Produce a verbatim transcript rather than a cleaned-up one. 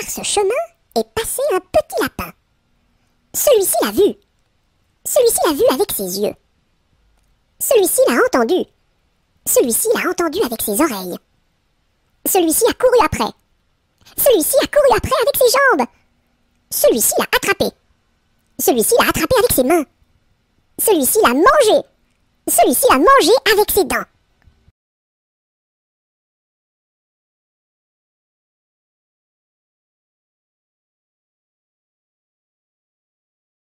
Par ce chemin est passé un petit lapin. Celui-ci l'a vu. Celui-ci l'a vu avec ses yeux. Celui-ci l'a entendu. Celui-ci l'a entendu avec ses oreilles. Celui-ci a couru après. Celui-ci a couru après avec ses jambes. Celui-ci l'a attrapé. Celui-ci l'a attrapé avec ses mains. Celui-ci l'a mangé. Celui-ci l'a mangé avec ses dents.